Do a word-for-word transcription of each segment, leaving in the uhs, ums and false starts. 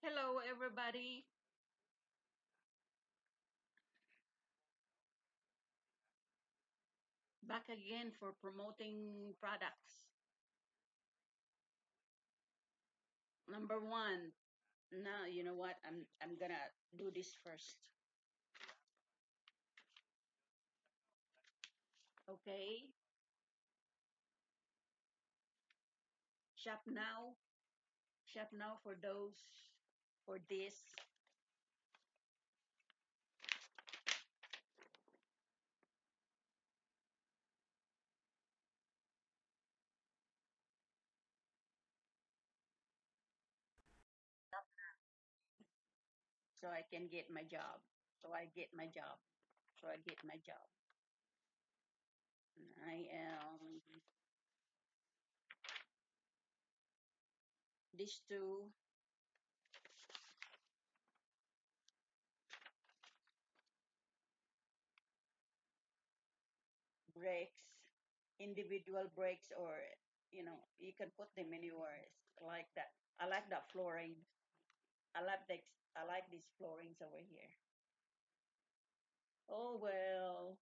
Hello, everybody. Back again for promoting products. Number one. Now, you know what? I'm I'm gonna do this first. Okay. Shop now. Shop now for those for this. So I can get my job. So I get my job. So I get my job. I am these two breaks, individual breaks, or you know, you can put them anywhere. It's like that. I like that flooring. I like this. I like these floorings over here. Oh well,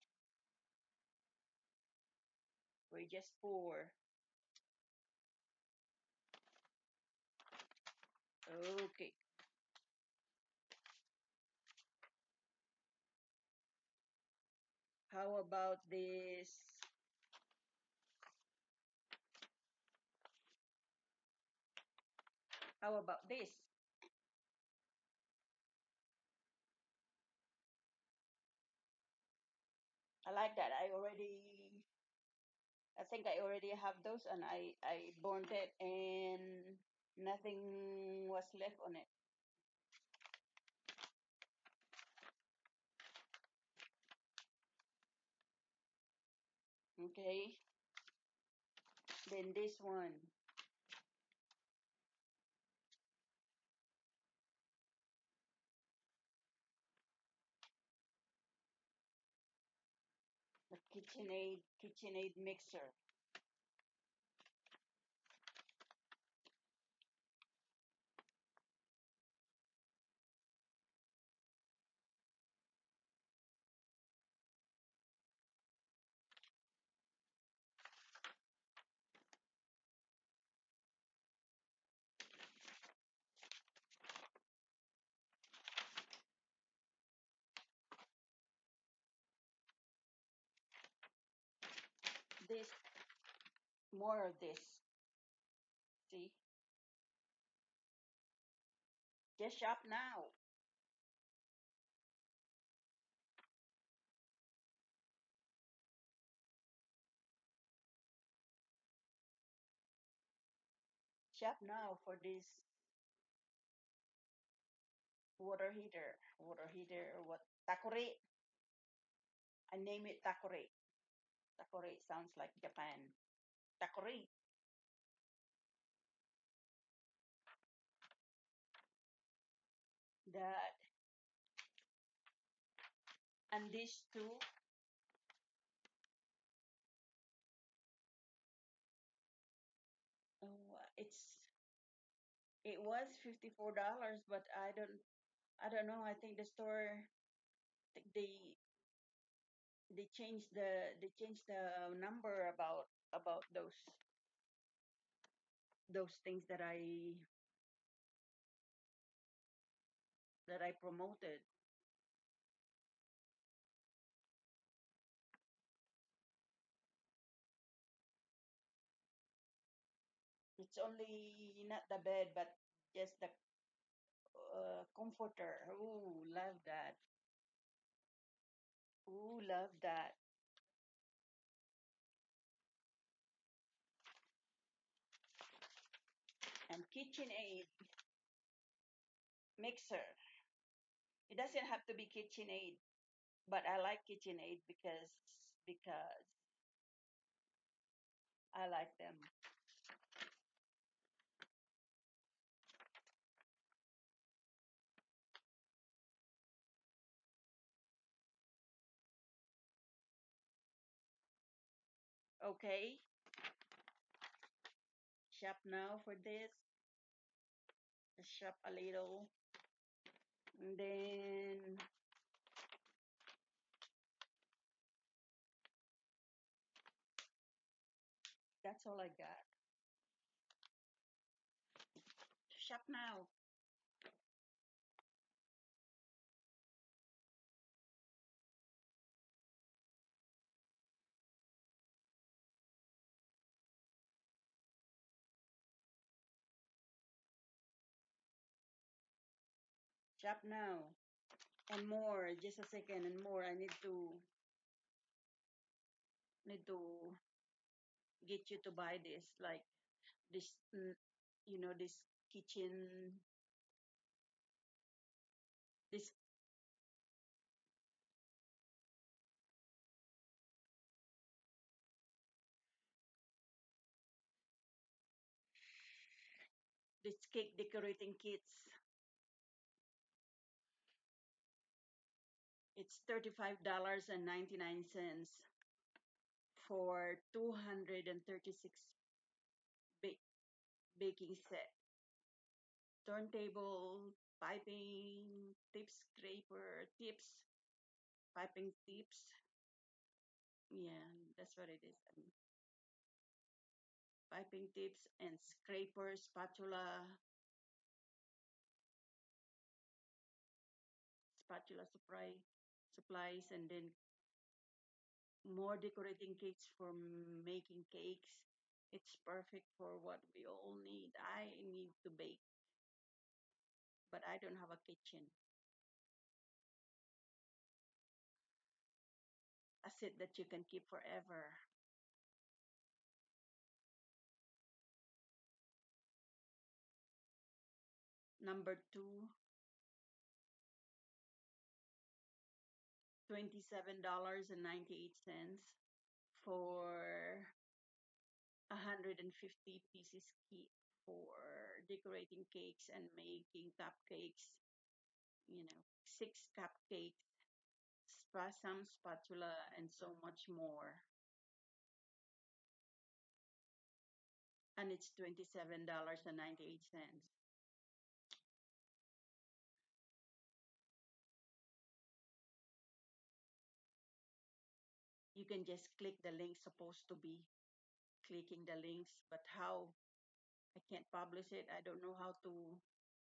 we're just poor. Okay. How about this? How about this? I like that. I already. I think I already have those, and I I burned it, and nothing was left on it. Okay. Then this one, the KitchenAid KitchenAid mixer. This more of this. See, just shop now. Shop now for this water heater. Water heater. What? Takore. I name it Takore. Takore sounds like Japan. Takore. That and these two. Oh, it's it was fifty four dollars, but I don't I don't know. I think the store think they they changed the they changed the number about about those those things that I that I promoted. It's only not the bed, but just the uh, comforter. Ooh, love that. Ooh, love that. And KitchenAid mixer. It doesn't have to be KitchenAid, but I like KitchenAid because because I like them. Okay, shop now for this. shop a little, and then that's all I got. Shop now. Shop now. And more. Just a second and more. I need to need to get you to buy this. Like this, mm, you know, this kitchen, this this cake decorating kits. It's thirty-five dollars and ninety-nine cents for two hundred thirty-six bake, baking set. Turntable, piping, tip scraper, tips, piping tips. Yeah, that's what it is. Um, piping tips and scraper, spatula, spatula supply, supplies, and then more decorating kits for making cakes. It's perfect for what we all need. I need to bake, but I don't have a kitchen. A set that you can keep forever. Number two, twenty-seven dollars and ninety-eight cents for one hundred fifty pieces kit for decorating cakes and making cupcakes. You know, six cupcakes, spa- some spatula, and so much more. And it's twenty-seven dollars and ninety-eight cents. You can just click the link supposed to be clicking the links, but how? I can't publish it. I don't know how to.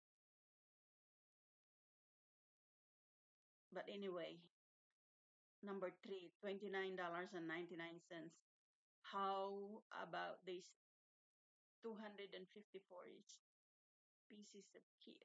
But anyway, number three, twenty-nine dollars and ninety-nine cents. How about these two hundred fifty-four each pieces of kit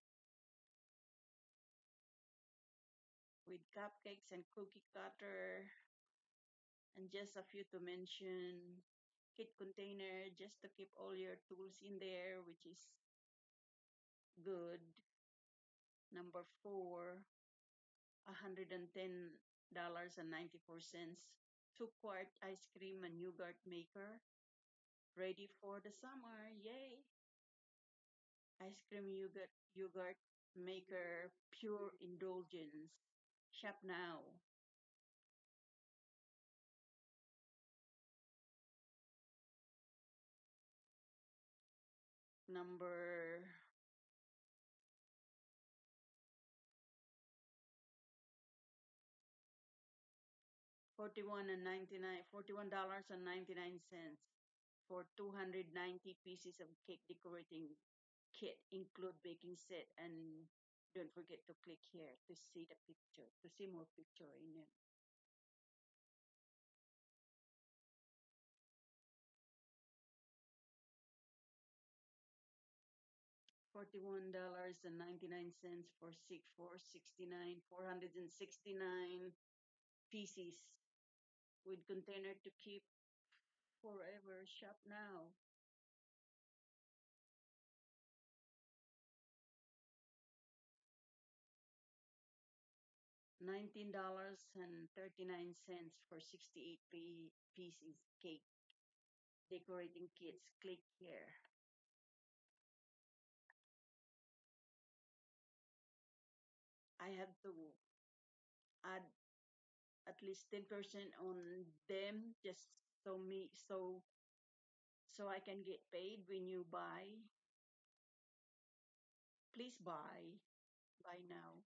with cupcakes and cookie cutter and just a few to mention. Kit container just to keep all your tools in there, which is good. Number four, one hundred ten dollars and ninety-four cents. Two quart ice cream and yogurt maker, ready for the summer. Yay! Ice cream yogurt yogurt maker, pure indulgence. Shop now. Number forty-one and ninety-nine, forty-one dollars and ninety-nine cents for two hundred ninety pieces of cake decorating kit, include baking set, and don't forget to click here to see the picture, to see more picture in it. forty-one dollars and ninety-nine cents for six four sixty nine four hundred sixty-nine pieces with container to keep forever. Shop now. nineteen dollars and thirty-nine cents for sixty-eight p- pieces cake decorating kits. Click here. I have to add at least ten percent on them just so me so so I can get paid when you buy. Please buy. Buy now.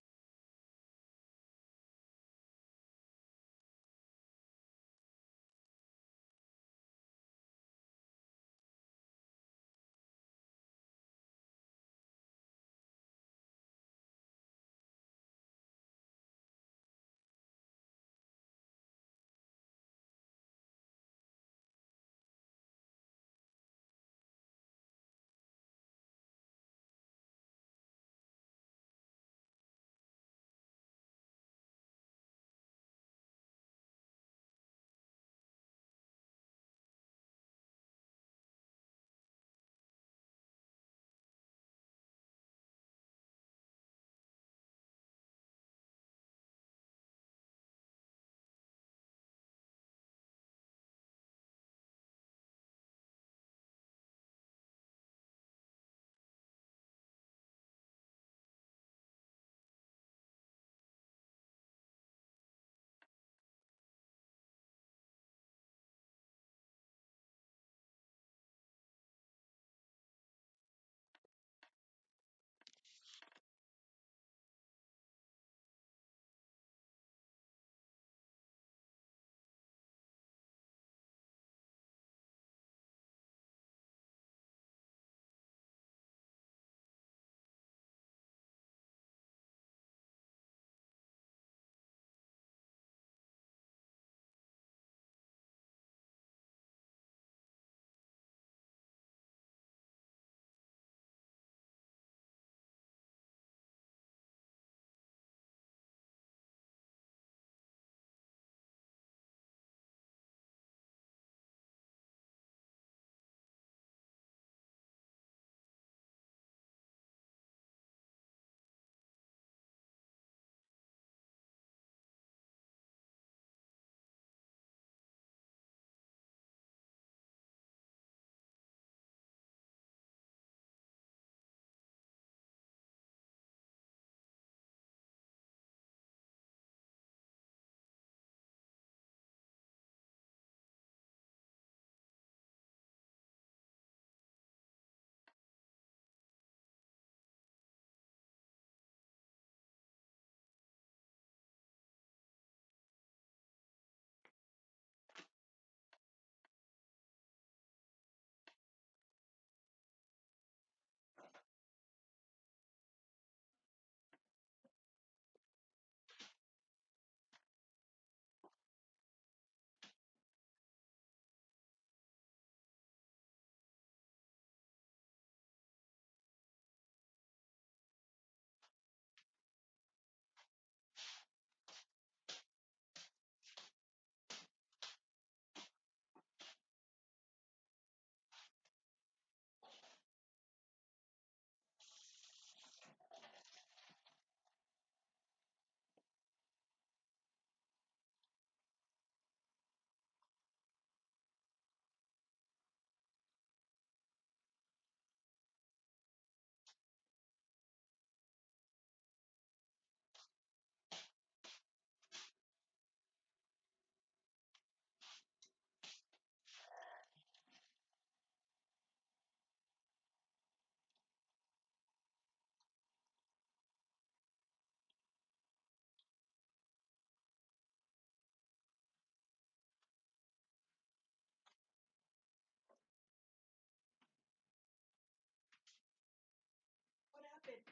What happened?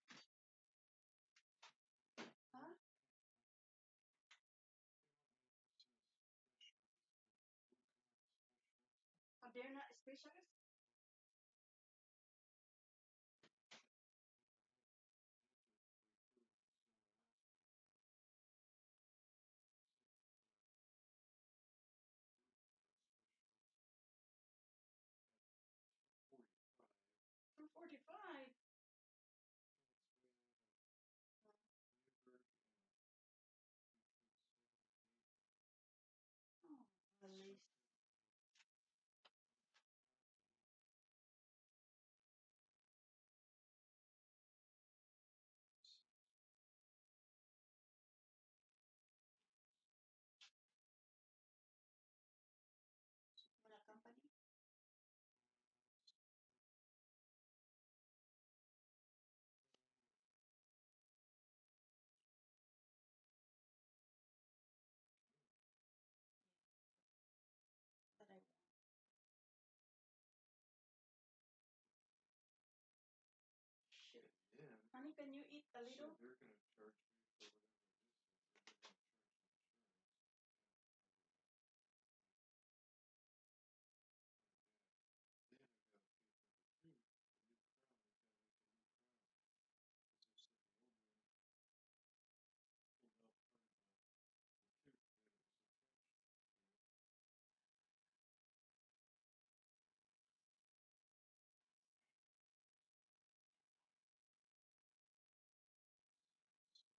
Huh? Oh, they're not specialists? two forty-five. Oh, at least. Honey, can you eat a little? So they're going to charge me for whatever this is. They're going to charge insurance. Then I got to pay for the tooth, the new crown. I got to make a new crown. Because they said the old one pulled out part of the, the tooth that it was attached to. So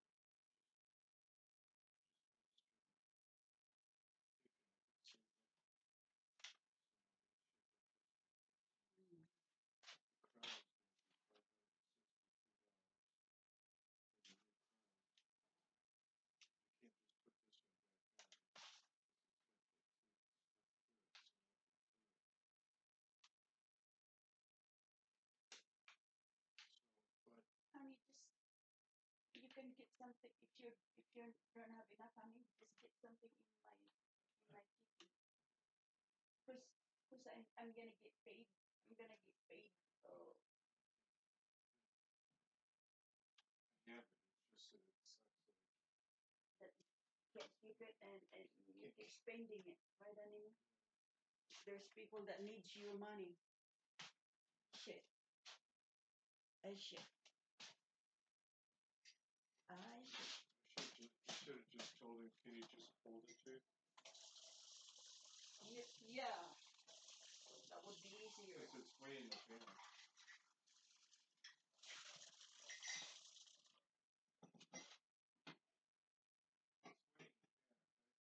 just just one straight taken, I could save that. So that should work out pretty good. The crown is going to be five hundred sixty-two dollars for the new crown. I can't just put this one back on because it's got that tooth stuck to it, so I have to clear it. So, but Honey, just you can get something if you if you don't have enough honey. Just get something in my in my kitchen. Cause, cause I'm I'm gonna get paid. I'm gonna get paid. So I have it. It's just that it sucks that that you can't keep it and and I you can't keep spending it, right, honey? There's people that needs your money. Shit. I shit. I shit. I should just, you should have just told him, can you just hold the tooth? Yeah, yeah. That would be easier. Because it's way in the back. It's way in the back, right?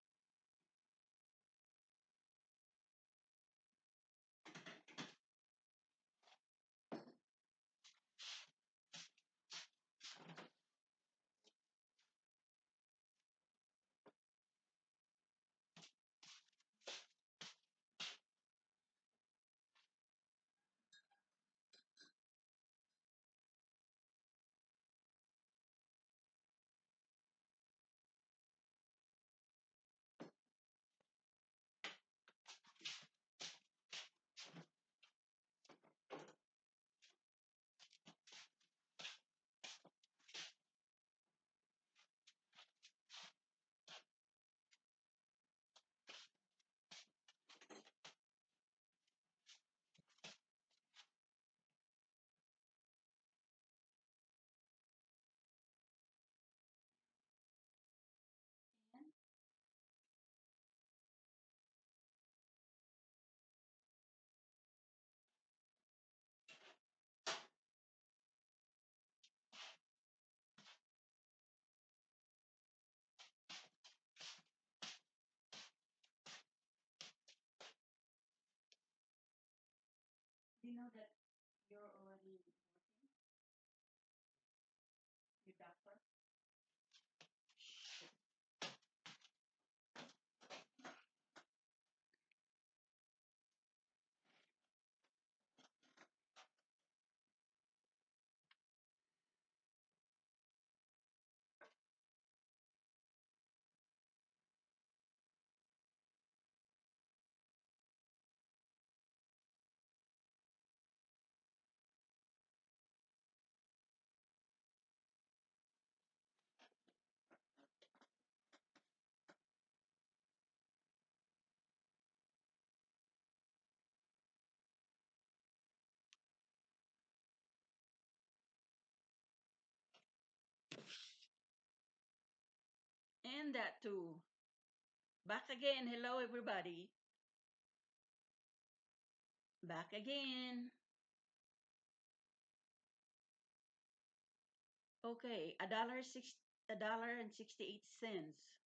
And you know that you're already working. You doctor. And that too. Back again. Hello, everybody. Back again. Okay, a dollar six, a dollar and sixty-eight cents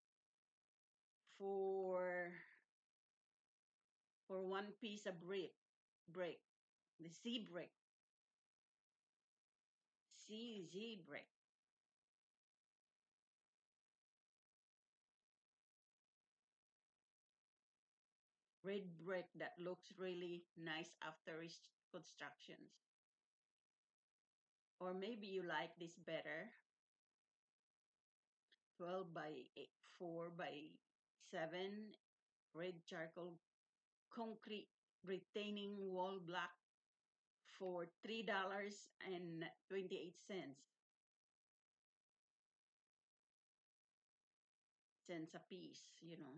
for for one piece of brick, brick, the Z brick, C Z brick, red brick that looks really nice after constructions. Or maybe you like this better, twelve by eight, four by seven, red charcoal concrete retaining wall block for three dollars and twenty-eight cents. cents a piece, you know.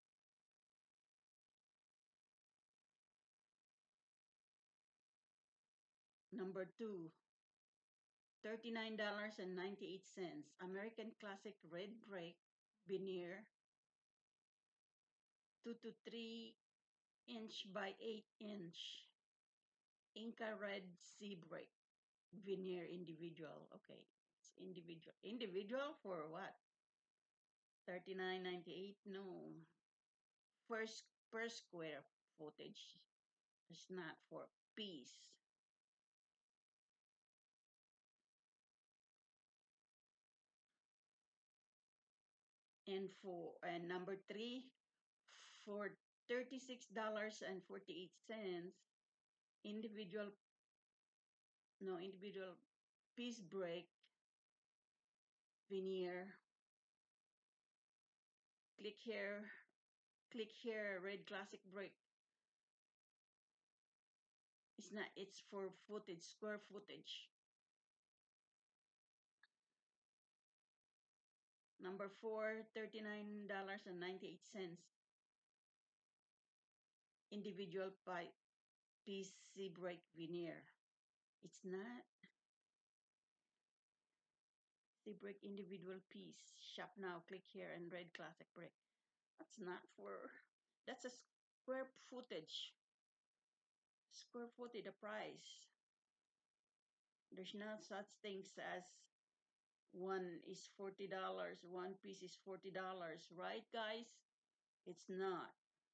Number two, thirty-nine dollars and ninety-eight cents. American Classic Red Brick Veneer, two to three inch by eight inch. Inca Red Sea Brick Veneer Individual. Okay, it's individual. Individual for what? thirty-nine ninety-eight? No. First per square footage. It's not for piece. And for and number three, for thirty-six dollars and forty-eight cents, individual no individual piece break veneer. Click here, click here. Red classic brick. It's not. It's for footage, square footage. Number four, thirty-nine dollars and ninety-eight cents. Individual pipe piece C break veneer. It's not. C break individual piece. Shop now. Click here and red classic brick. That's not for. That's a square footage. Square footage. The price. There's not such things as one is forty dollars, one piece is forty dollars, right, guys? It's not.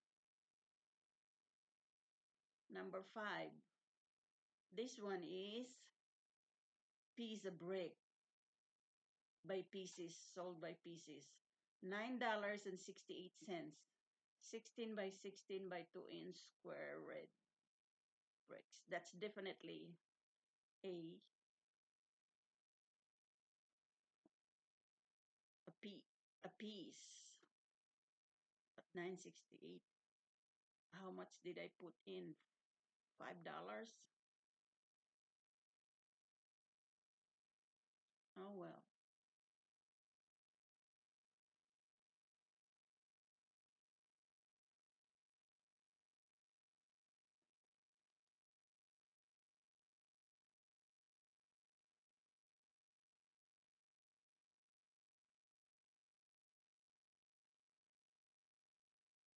Number five. This one is piece of brick by pieces, sold by pieces. nine dollars and sixty-eight cents. sixteen by sixteen by two inch square red bricks. That's definitely a a, p, a piece at nine sixty-eight. How much did I put in? five dollars? Oh well.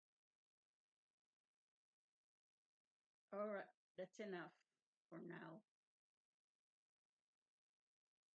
All right. That's enough for now.